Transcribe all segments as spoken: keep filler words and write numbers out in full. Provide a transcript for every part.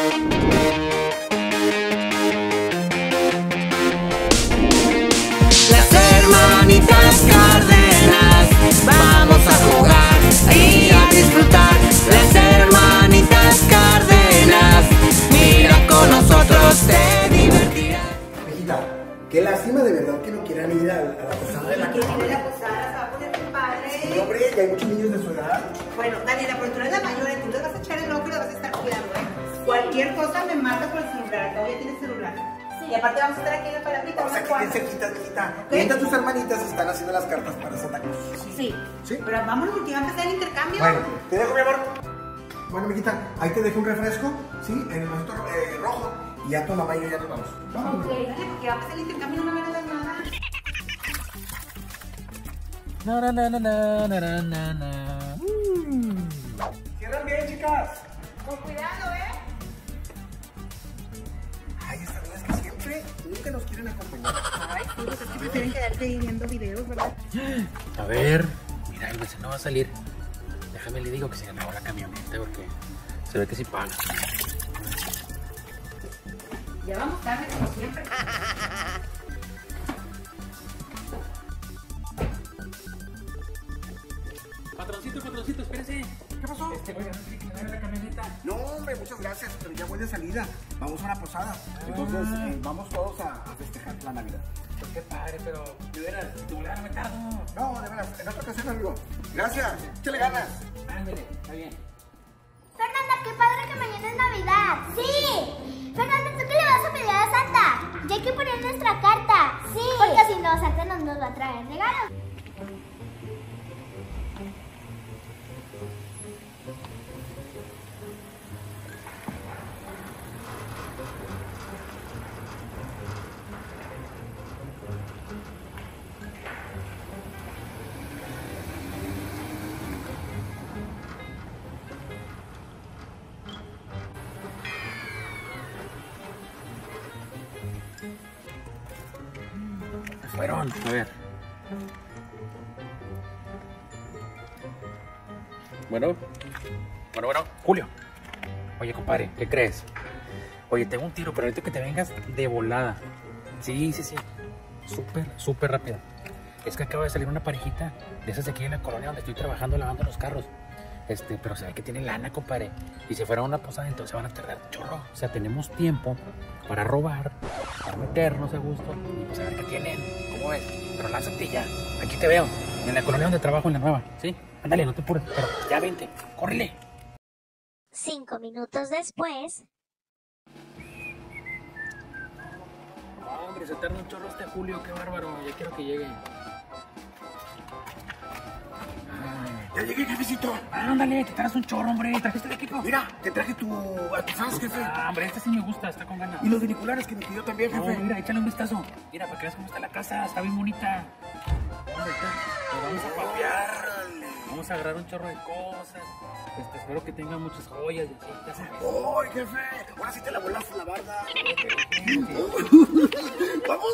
Las hermanitas Cárdenas, vamos a jugar y a disfrutar. Las hermanitas Cárdenas, mira con nosotros te divertirás. Mijita, qué lástima de verdad que no quieran ir a, a la posada de la ¿Quieren ir a la posada? Se va a poner muy padre. Sí, hombre, ya hay muchos niños de su edad. Bueno, Daniela, pero tú eres la mayor, tú le vas a echar el ojo y le vas a estar cuidando, ¿eh? Cualquier cosa me marca por el celular, acá ya tienes celular. Y aparte vamos a estar aquí en la palabrita. Vamos aquí bien cerquitas, mijita. Mientras tus hermanitas están haciendo las cartas para Santa Cruz. Sí. ¿Sí? Pero vámonos porque va a empezar el intercambio. Bueno, te dejo, mi amor. Bueno, mijita, ahí te dejo un refresco, ¿sí? En el vasito eh, rojo. Y ya tu mamá y yo ya nos vamos. Vamos. Ok, dale, porque va a empezar el intercambio y no me van a dar nada. Na, na, na, na, na, na, na, na. Mm. Cierran bien, chicas. Con cuidado, ¿eh? Ay, esta verdad es que siempre, nunca nos quieren acompañar. Ay, sí, pues es que prefieren quedarte ahí viendo videos, ¿verdad? A ver, mira, el vecino va a salir. Déjame le digo que se ganó la camioneta porque se ve que sí paga. Ya vamos tarde como siempre. Patroncito, patroncito, espérese. ¿Qué pasó? Este, oiga, no quiere que me gane la camioneta. No, hombre, muchas gracias, pero ya voy de salida. Vamos a una posada. Entonces, eh, vamos todos a, a festejar la Navidad. Pues qué padre, pero de veras, de volar me tardo. No, de veras, en otra ocasión, amigo. Gracias, échale ganas. Ándale, está bien. Fernanda, qué padre que mañana es Navidad. Sí. Fernanda, ¿tú qué le vas a pedir a Santa? Ya hay que poner nuestra carta. Sí. Porque si no, Santa no nos va a traer regalos. Fueron, a ver. Bueno, bueno, bueno, Julio. Oye, compadre, ¿qué crees? Oye, tengo un tiro, pero ahorita que te vengas de volada. Sí, sí, sí. Súper, súper rápido. Es que acaba de salir una parejita de esas de aquí en la colonia donde estoy trabajando lavando los carros. Este, pero se ve que tiene lana, compadre. Y si fuera una posada, entonces van a tardar un chorro. O sea, tenemos tiempo para robar, para meternos a gusto y pues a ver qué tienen. ¿Cómo ves? Pero lánzate ya. Aquí te veo. En la colonia donde trabajo, en la nueva. ¿Sí? Ándale, no te apures. Pero ya vente. Córrele. Cinco minutos después. No, hombre, se tarda un chorro este Julio. Qué bárbaro. Ya quiero que llegue. Ya llegué, jefecito. Ándale, te traes un chorro, hombre. ¿Trajiste el equipo? Mira, te traje tu antifaz, jefe. Ah, hombre, este sí me gusta. Está con ganas. Y los binoculares que me pidió también, No, jefe. mira, échale un vistazo. Mira, para que veas cómo está la casa. Está bien bonita. ¿Dónde está? Nos vamos a papear. Vamos a agarrar un chorro de cosas. Este, espero que tenga muchas joyas y así. Ya sabes. ¡Ay, jefe! Ahora sí te la volaste la barda. ¡Vamos!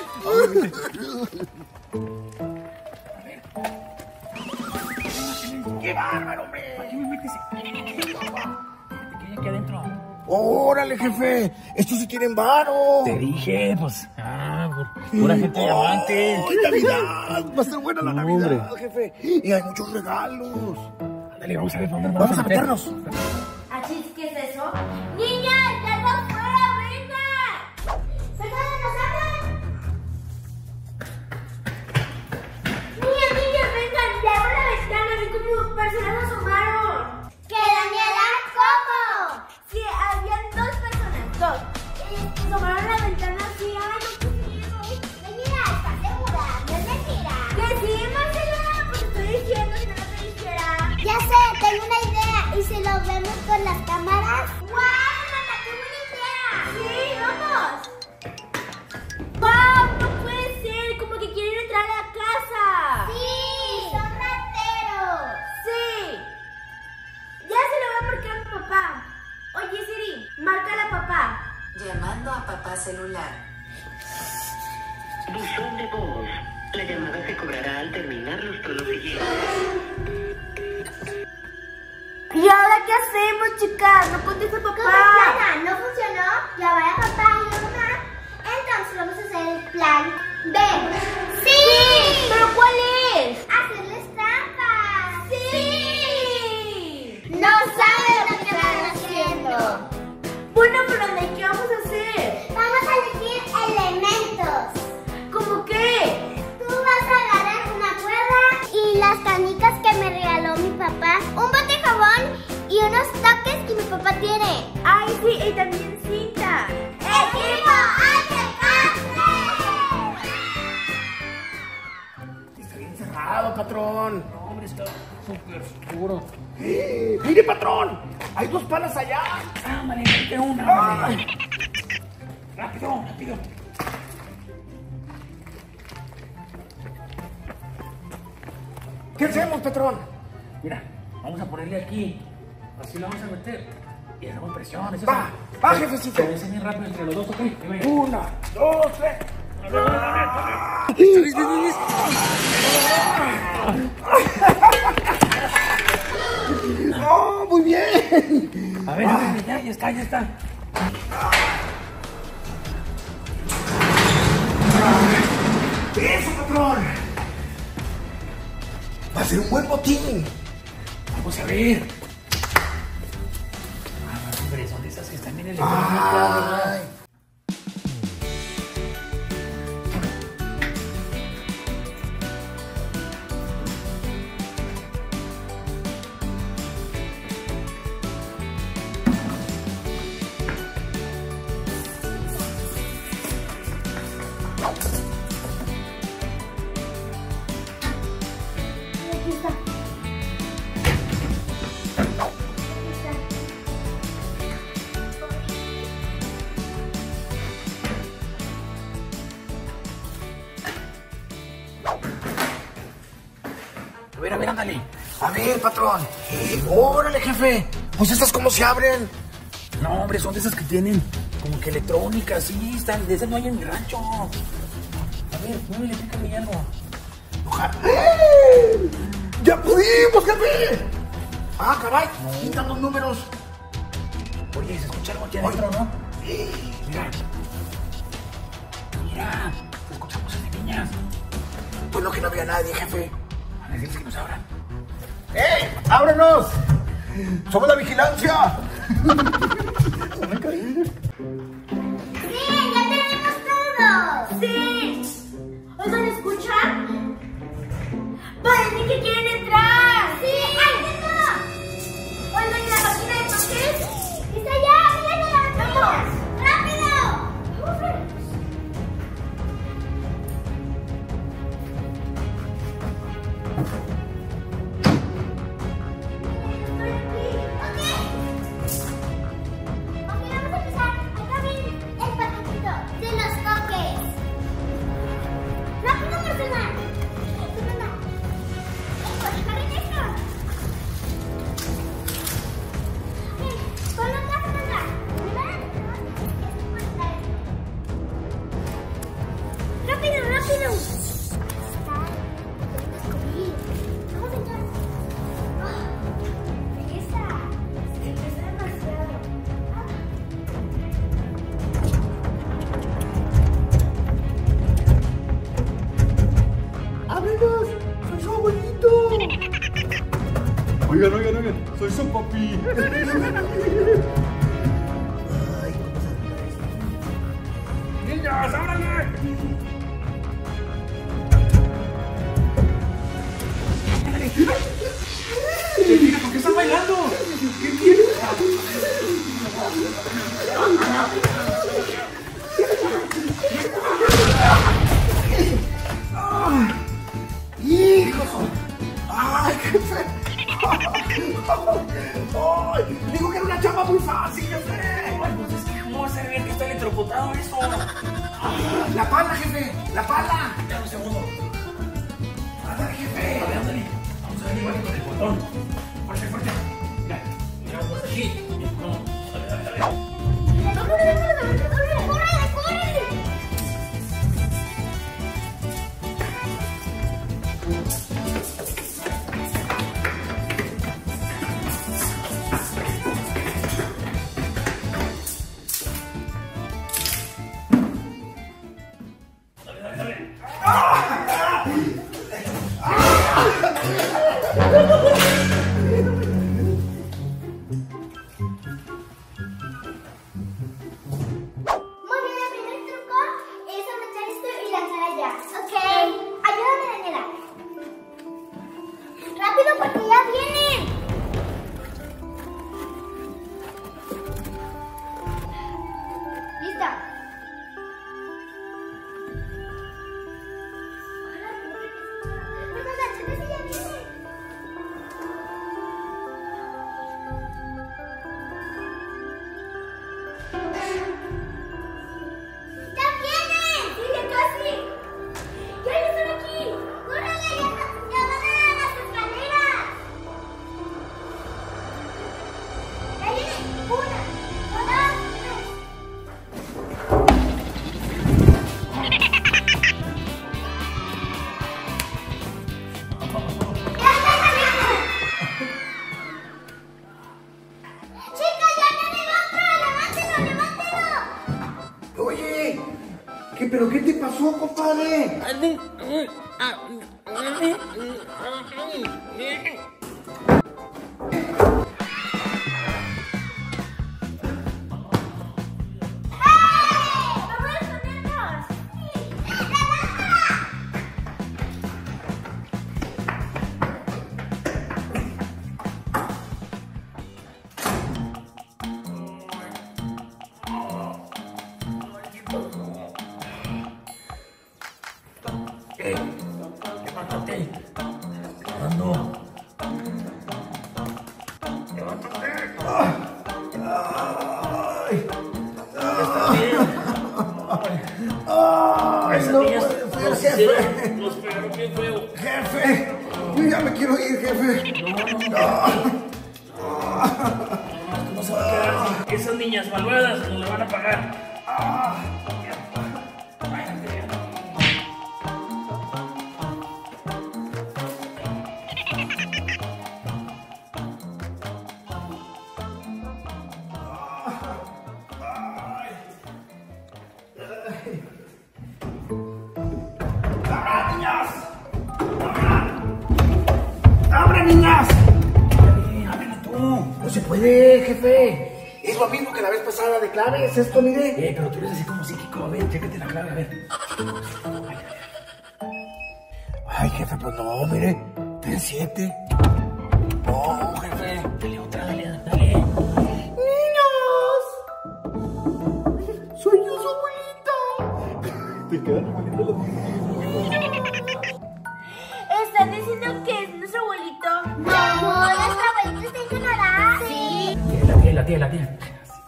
¡Qué bárbaro, hombre! ¿Para qué me metes? Fíjate que hay aquí adentro. ¡Órale, jefe! ¡Estos sí tienen varo! Te dije, pues. Ah, por pura gente de amantes. ¡Ay, Navidad! Va a ser buena la No, Navidad, hombre. jefe. Y hay muchos regalos. Ándale, vamos a ver dónde nos Vamos a meternos. ¿Achis, qué es eso? ¡Niñas, ya no fuera, vengan! ¡Fernanda, nos hablan! Niñas, niñas, vengan, ya abro la ventana, vi como personas asomaron. ¿Qué, Daniela? ¿Cómo? Sí, habían dos personas, dos. Eh, que asomaron a la ventana así, ay, no quiero. Daniela, ¿estás segura? No es mentira. Que sí, Marcela, pues estoy diciendo que no te dijera. Ya sé, tengo una idea. ¿Y si lo vemos con las cámaras? ¡Guau, mamá, qué buena idea! Sí, vamos. ¡Guau, no puede ser! Como que quieren entrar a la casa. Sí, son rateros. Sí. Ya se lo voy a marcar a mi papá. Oye, Siri, márcala a papá. Llamando a papá celular. Buzón de voz. La llamada se cobrará al terminar los tonos siguientes. ¿Y ahora qué hacemos, chicas, no contesta papá. ¿Cómo plana? ¿No funcionó? Llamar a papá y a mamá. Entonces vamos a hacer el plan B. ¡Sí! ¿Sí? ¿Pero cuál es? Hacerles trampas. ¡Sí! No saben lo que están haciendo. Bueno, pero ¿de qué vamos a hacer? Vamos a elegir elementos. ¿Cómo qué? Tú vas a agarrar una cuerda y las canicas que me regaló mi papá, un bote de jabón y unos toques que mi papá tiene. Ay, sí, y también cinta. ¡Equipo H K! Está bien cerrado, patrón. No, hombre, está súper seguro. ¡Eh! ¡Mire, patrón! ¡Hay dos palas allá! Ah, vale, mete una, vale. Rápido, rápido. ¿Qué hacemos, patrón? Mira, vamos a ponerle aquí. Así lo vamos a meter. Y hacemos presión. Eso Va, es- va, jefecito. Se vence bien rápido entre los dos, ¿ok? Ahí va. Una, dos, tres. ¡Oh, muy bien! A ver, a ver, ya, ya está, ya está. ¡Eso, patrón! Va a ser un buen botín. Vamos a ver. Ah, hombre, son de esas que están bien electrónicas, Ay. ¿verdad? Aquí está. Aquí está. A ver, a ver, ándale. A ver, patrón. Eh, órale, jefe. Pues estas cómo se abren. No, hombre, son de esas que tienen como que electrónicas, sí, están, de esas no hay en mi rancho. A ver, muévele, pícame algo. Ojalá. ¡Eh! ¡Ya pudimos, jefe! Ah, caray. Pintan los números. Oye, se escucha algo aquí adentro, ¿no? Mira. Mira, se escuchan voces de niñas. Pues no, que no había nadie, jefe. A ver, diles que nos abran. ¡Ey! ¡Ábrenos! ¡Somos la vigilancia! ¡Sí! ¡Ya tenemos todo! ¡Sí! Oigan, ¿escuchan? ¡Parece que quieren entrar! ¡Sí! ¡Ahí tengo! Oigan, ¿y la máquina de papel? ¡Está allá! ¡Miren la máquina! ¡Rápido! Vamos a ver. Estoy aquí. Ok. Ok, vamos a empezar. Acá viene el paquetito de los toques. ¡Rápido, personal! Personal. Esto, agarren esto. Ok, con la caja de atrás. ¡Rápido, rápido! Está escondido. Vamos a entrar. ¡Oh! ¡Belleza! Se pesa demasiado. Ah. ¡Ábrenos! ¡Soy su abuelito! Oigan, oigan, oigan, soy su papi. Ay, ¿cómo se ¡Niñas, ábranle! Mira, ¿por qué están bailando? ¿Qué quieres? ¡Hijo! ¡Ay, jefe! ¡Ay! Digo que era una chamba muy fácil, jefe. Ay, pues es que, ¿cómo va a ser bien que está electrocutado eso? La pala, jefe. La pala. Dame un segundo. Ándale, jefe. A ver, ándale. Vamos a ver igual con el botón. Fuerte, fuerte. Mira, mira, vamos aquí. No, dale, dale, dale. ¡Córrele, córrele, córrele, córrele! Una, dos, chicas, ya me llegó otro. Levántelo, levántelo. Oye, ¿qué, pero qué te pasó, compadre? ¡Vamos a ponernos! Eh, levántate. Ando. Levántate. ¿Estás bien? Ay, Esas no niñas puede nos ser, jefe. hicieron- nos pegaron bien feo. Jefe, yo ya me quiero ir, jefe. No se va a quedar así. Esas niñas malvadas nos la van a pagar. ¡Abre, niñas! ¡Ábrele tú! No se puede, jefe. Es lo mismo que la vez pasada de claves, esto, mire. Eh, pero tú eres así como psíquico. A ver, chécate la clave, a ver. Ay, jefe, pues no, mire. Tres, siete. No, jefe. Dale otra, dale, dale. ¡Niños! ¡Soy yo, su abuelita! Te quedan poniendo los ¿Están diciendo que es nuestro abuelito? No, nuestro abuelito está en Canadá. Sí. La tía, la tía, la tía.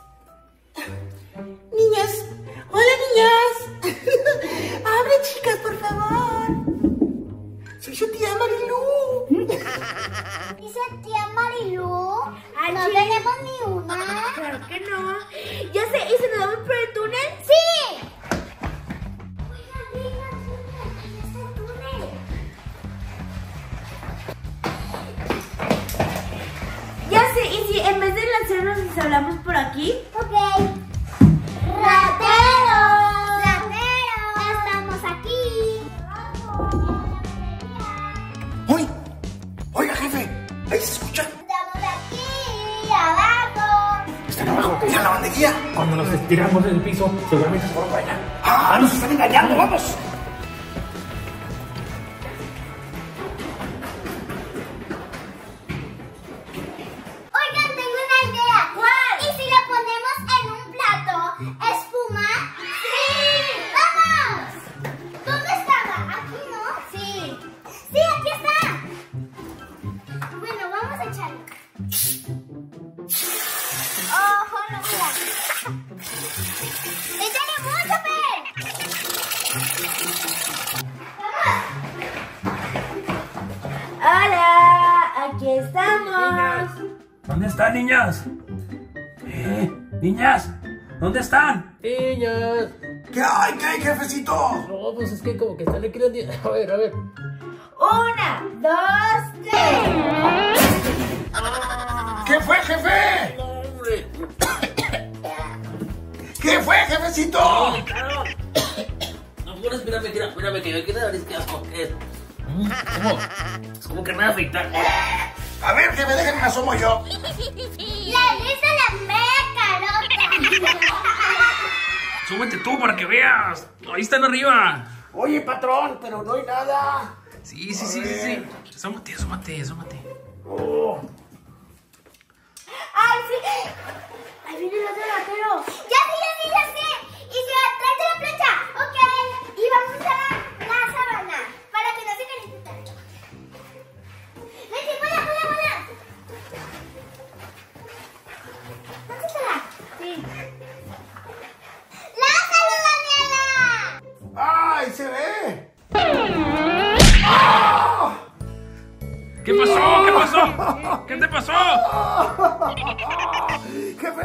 Niñas, hola niñas. Abre, chicas, por favor. Soy su tía Marilú. Dice tía Marilú. No tenemos ni una. Claro que no. Ya sé, ¿y si nos vamos por el túnel? ¡Sí! Oigan, vengan, vengan. Ahí está el túnel. Ya sé, ¿y si en vez de lanzarnos nos hablamos por aquí? Ok. ¡Rateros! ¡Rateros! ¡Estamos aquí! ¡Uy! Oiga, jefe, ahí se escucha. ¡Estamos aquí! ¡Abajo! Están abajo, en la lavandería. Cuando nos estiramos del piso, seguramente se fueron para allá. ¡Ah, nos están engañando! ¡Vamos! Oigan, tengo una idea. ¿Cuál? ¿Y si la ponemos en un plato? ¿Espuma? ¡Sí! ¡Vamos! ¿Dónde estaba? ¿Aquí, no? Sí. ¡Sí, aquí está! Bueno, vamos a echarlo. ¡Ojo, no mira! ¡Échale mucho, Fer! ¡Hola! ¡Aquí estamos! ¿Dónde están, niñas? Eh, niñas, ¿dónde están? Niñas. ¿Qué hay? ¿Qué hay, jefecito? No, pues es que como que están aquí las niñas. A ver, a ver. Una, dos, tres. ¿Qué fue, jefe? ¿Qué fue, jefecito? No, bueno, espérame, espérame, espérame, que yo quiero ver qué asco que es. ¿Cómo? Es como que me va a afectar. A ver, jefe, déjenme asomo yo. La lista la mea carota. Súbete tú para que veas. Ahí están arriba. Oye, patrón, pero no hay nada. Sí, sí, sí, sí, sí. Asómate, asómate, asómate. Oh. Ay, sí. Ahí viene el otro ratero. Ya sí, ya sí, ya sé. Y se atrás de la plancha. Ok. Y vamos a usar la, la sábana para que no se caliente tanto. Vete, vuela, vuela, vuela. ¿Dónde estará? Sí. ¡Lázalo, Daniela! ¡Ay, se ve! ¿Qué pasó? ¿Qué pasó? ¿Qué te pasó? Jefe,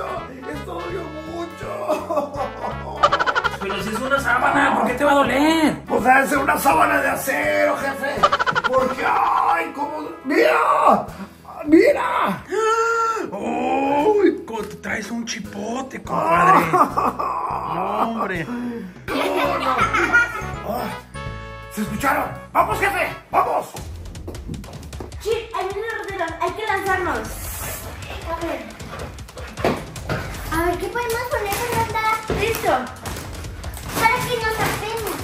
Esto, esto dolió mucho. Pero si es una sábana, ¿por qué te va a doler? Pues debe ser una sábana de acero, jefe. Porque, ay, cómo... ¡Mira! ¡Mira! ¡Uy! Como te traes un chipote, compadre. No, hombre. No, no. Oh, ¿se escucharon? ¡Vamos, jefe! ¡Vamos! Sí, hay un ordenador, hay que lanzarnos. A ver. A ver, ¿qué podemos poner, Fernanda? Listo. Para que nos hacemos.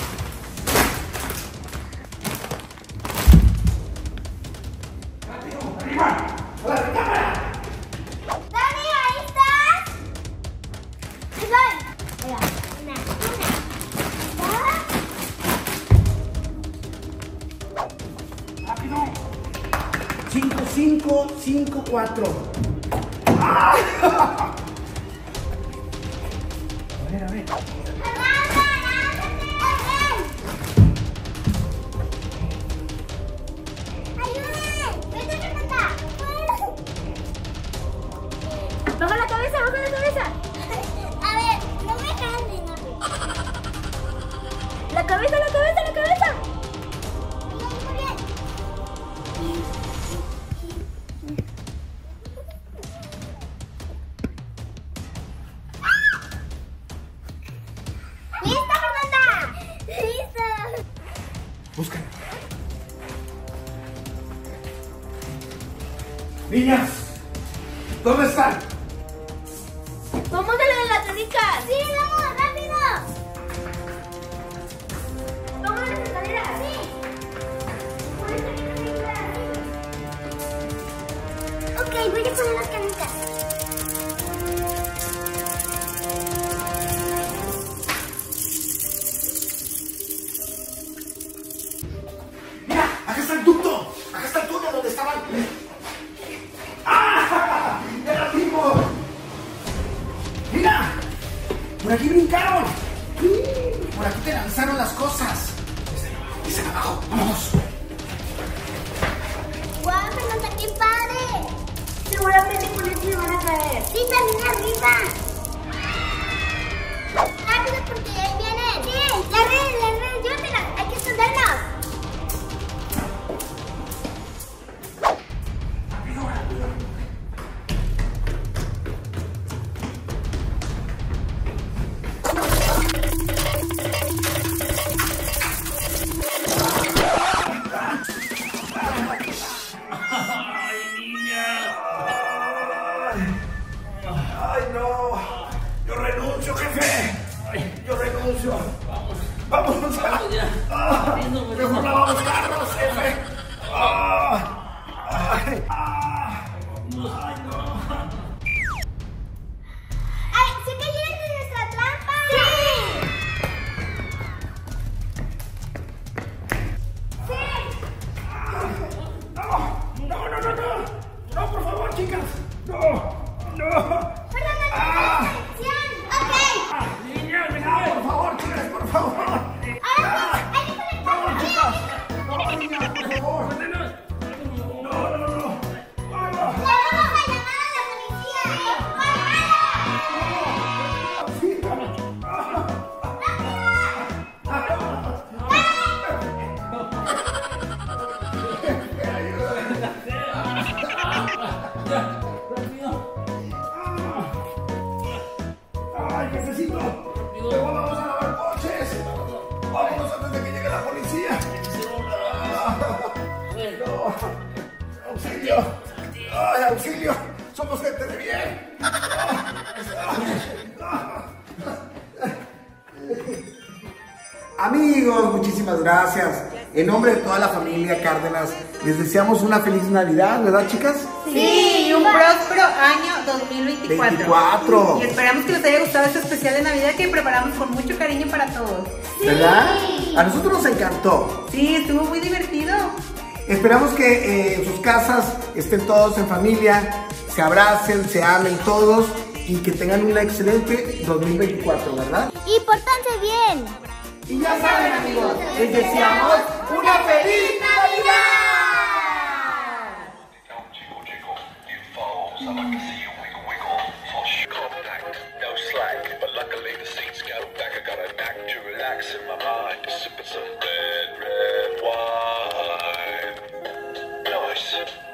Dani, ¿ahí estás? Sí, soy. Mira, una, una. ¡Rápido! cinco, cinco, cinco, cuatro. ¡Ah! A ver, a ver. Baja la cabeza, baja la cabeza. A ver, no me canses, no. La cabeza, la cabeza, la cabeza. Muy bien. ¡Listo, Fernanda! ¡Listo! Busca. Niñas, ¿dónde están? ¡Vamos a lo de la túnica! ¡Sí, vamos, rápido! ¡Vamos a las escaleras! ¡Sí! Por esta escalera. Ok, voy a poner las canicas. Mira, acá está el ducto. Acá está el túnel donde estaban. ¡Ah! ¡Era tipo! ¡Mira! ¡Por aquí brincaron! ¡Por aquí te lanzaron las cosas! ¡Están abajo! ¡Vamos! ¡Guau, Fernanda, qué padre! Seguramente por eso se van a caer. Sí, también arriba. Rápido, porque ahí vienen. Sí, la red, la red, llévatela. Hay que escondernos. ¡Ay, no! ¡Yo renuncio, jefe! ¡Yo renuncio! ¡Vamos! ¡Vamos! Ah, ¡mejor lavamos carros, jefe! Ah, ay, ah, ¡ay, no! ¡Ay, se cayeron de nuestra trampa! ¡Sí! ¡No! ¡No, no, no, no! ¡No, por favor, chicas! ¡No! ¡No! ¡Fernanda, ¡Ah! atención! ¡Ok! ¡Niñas, venga, por favor, chicas, por favor! Ahora sí, hay que conectarnos. ¡No, chicas! ¡No, niñas, por favor! ¡No, no, no, no! ¡Ah! ¡Ya vamos a llamar a la policía! ¡Ay, jefecito! ¡Luego vamos a lavar coches! ¡Vámonos antes de que llegue la policía! ¡No! ¡Auxilio! ¡Ay, auxilio! ¡Somos gente de bien! Amigos, muchísimas gracias. En nombre de toda la familia Cárdenas, les deseamos una feliz Navidad, ¿verdad, chicas? Sí, y un próspero año dos mil veinticuatro. veinticuatro. Y esperamos que les haya gustado este especial de Navidad que preparamos con mucho cariño para todos. ¿Verdad? A nosotros nos encantó. Sí, estuvo muy divertido. Esperamos que eh, en sus casas estén todos en familia, se abracen, se amen todos y que tengan un excelente dos mil veinticuatro, ¿verdad? Y pórtanse bien. Y ya saben, amigos, les deseamos una feliz Navidad. Chico, chico, you foals, I'd like to see you wiggle wiggle for sure. Flashbacks in my mind, sipping some red, red wine. Nice.